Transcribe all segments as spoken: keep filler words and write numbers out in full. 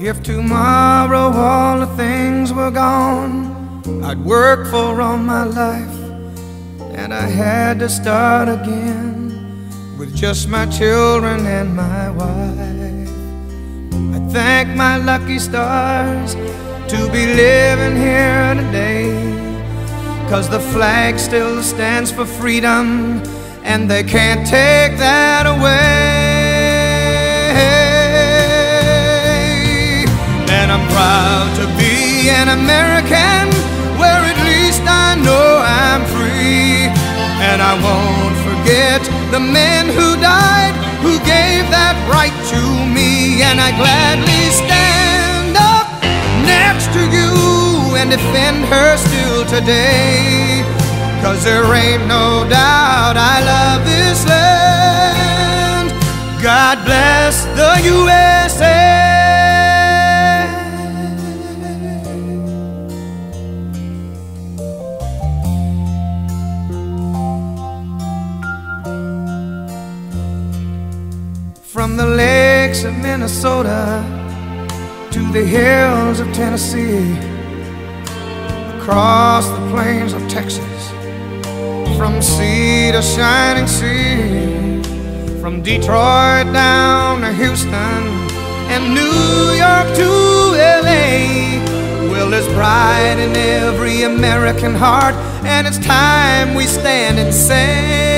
If tomorrow all the things were gone I'd work for all my life, and I had to start again with just my children and my wife. I thank my lucky stars to be living here today, 'cause the flag still stands for freedom, and they can't take that away. And I'm proud to be an American, where at least I know I'm free. And I won't forget the men who died, who gave that right to me. And I gladly stand up next to you and defend her still today, 'cause there ain't no doubt I love this land. God bless the U S A. From the lakes of Minnesota to the hills of Tennessee, across the plains of Texas, from sea to shining sea, from Detroit down to Houston and New York to L A. Well, there's pride in every American heart, and it's time we stand and say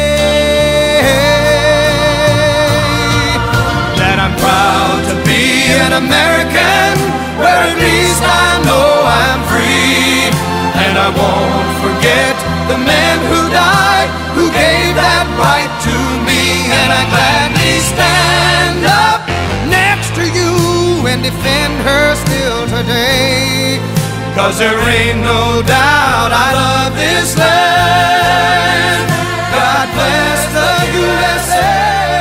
that I'm proud to be an American, where at least I know I'm free. And I won't forget the men who died, who gave that right to me. And I gladly stand up next to you and defend her still today, 'cause there ain't no doubt I love this land. God bless the U S A.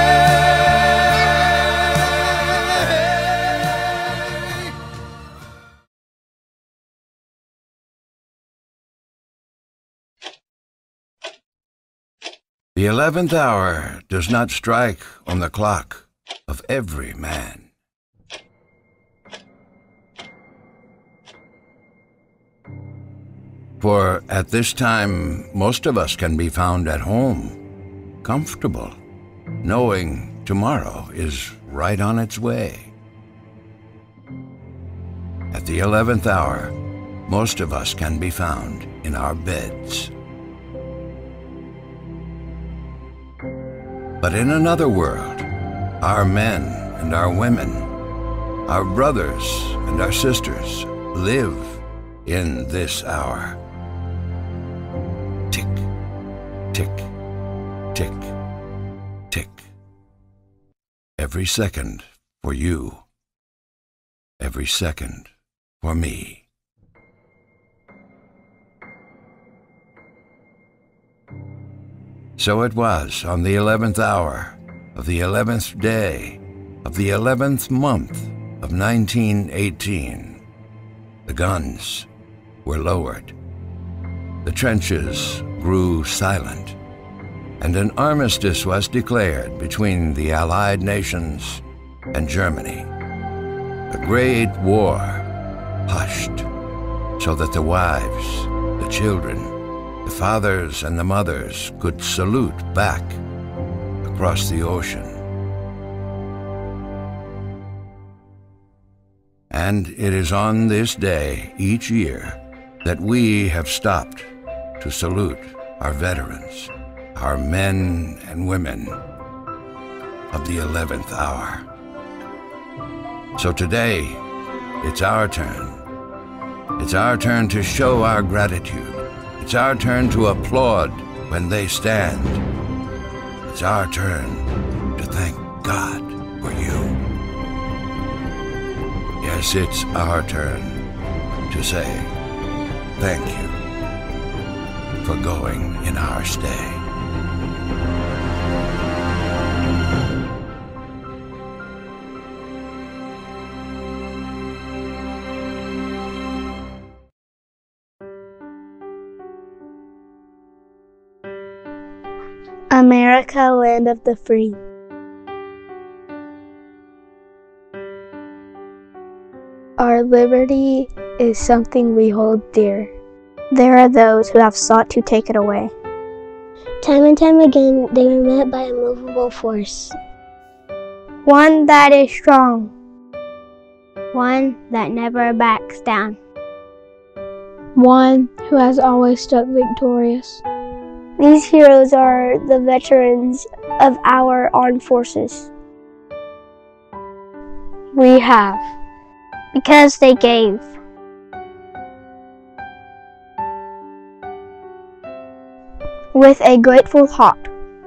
The eleventh hour does not strike on the clock of every man. For at this time, most of us can be found at home, comfortable, knowing tomorrow is right on its way. At the eleventh hour, most of us can be found in our beds. But in another world, our men and our women, our brothers and our sisters live in this hour. Tick, tick, tick, tick. Every second for you, every second for me. So it was on the eleventh hour of the eleventh day of the eleventh month of nineteen eighteen. The guns were lowered. The trenches grew silent, and an armistice was declared between the Allied nations and Germany. The Great War hushed, so that the wives, the children, the fathers and the mothers could salute back across the ocean. And it is on this day each year that we have stopped to salute our veterans, our men and women of the eleventh hour. So today, it's our turn. It's our turn to show our gratitude. It's our turn to applaud when they stand. It's our turn to thank God for you. Yes, it's our turn to say thank you for going in our stay. America, land of the free. liberty is something we hold dear. There are those who have sought to take it away. Time and time again, they were met by a movable force. One that is strong. One that never backs down. One who has always stuck victorious. These heroes are the veterans of our armed forces. We have, because they gave. With a grateful heart,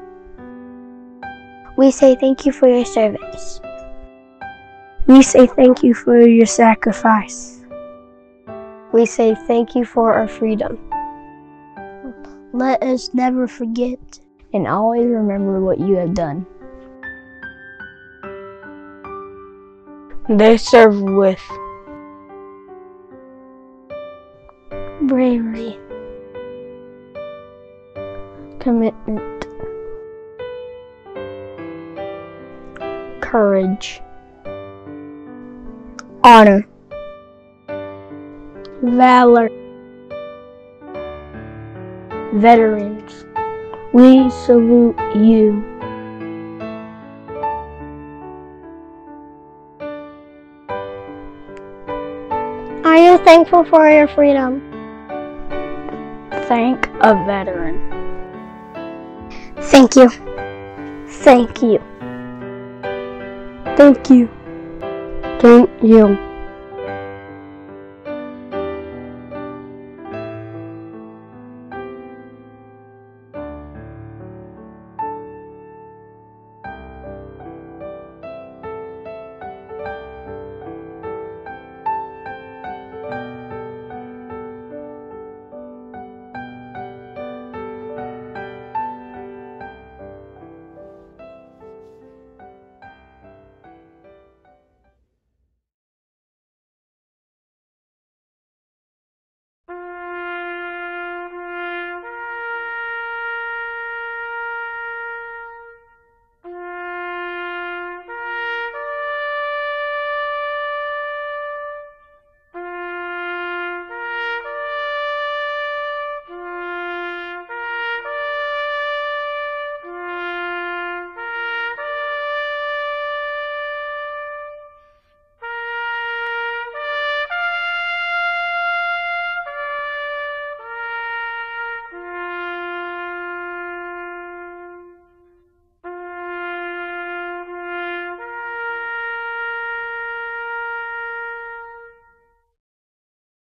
we say thank you for your service. We say thank you for your sacrifice. We say thank you for our freedom. Let us never forget and always remember what you have done. They serve with bravery, commitment, courage, honor, valor. Veterans, we salute you. Are you thankful for your freedom? Thank a veteran. Thank you. Thank you. Thank you. Thank you.